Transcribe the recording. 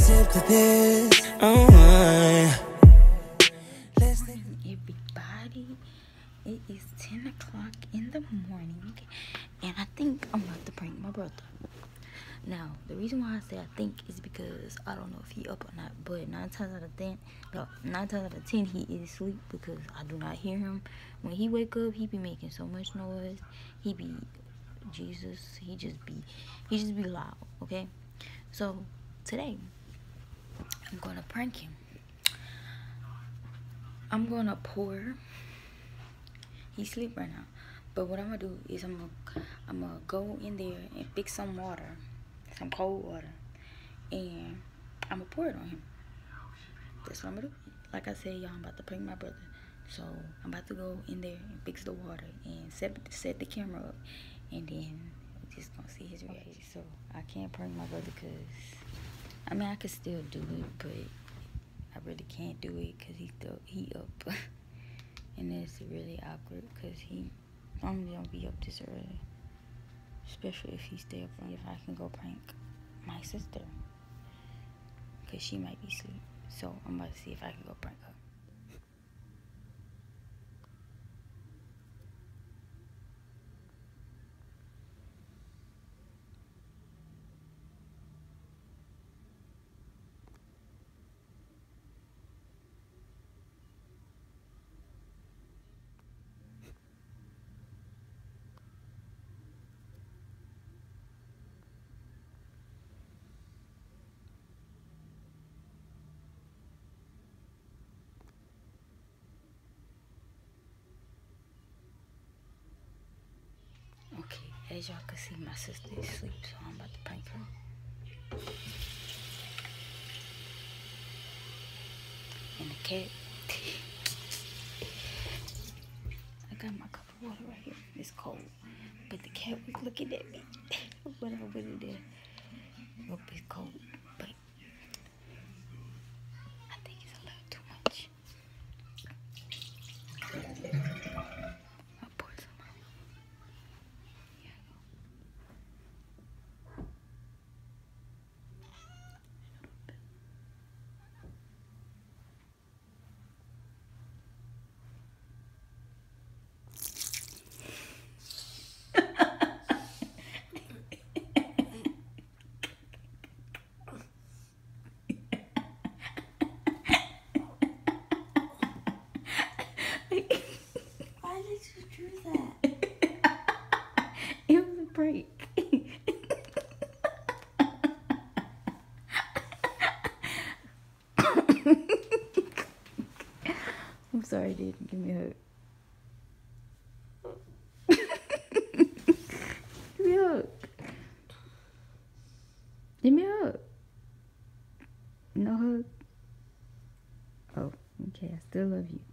sip to this. Oh, Morning, everybody. It is 10 o'clock in the morning, and I think I'm about to prank my brother. Now, the reason why I say I think is because I don't know if he up or not, but 9 times out of 10, he is asleep because I do not hear him. When he wake up, he be making so much noise. He be Jesus. He just be loud. Okay, so today I'm gonna prank him. I'm gonna pour. He's asleep right now, but what I'm gonna do is I'm gonna go in there and fix some water, some cold water, and I'm gonna pour it on him. That's what I'm gonna do. Like I said, y'all, I'm about to prank my brother, so I'm about to go in there and fix the water and set the camera up, and then we're just gonna see his reaction. So I can't prank my brother because I mean I could still do it, but I really can't do it because he up. And it's really awkward because he normally don't be up this early, especially if he stay up late. If I can go prank my sister because she might be asleep, so I'm about to see if I can go prank her. Okay, as y'all can see, my sister is asleep, so I'm about to prank her. And the cat. I got my cup of water right here. It's cold, but the cat was looking at me. What I put it there. Hope it's cold, but I think it's a little too much. I'll pour some out. Here Why did you do that? It was a prank. I'm sorry, dude. Give me a hug. Give me a hug. Give me a hug. No hug? Oh, okay. I still love you.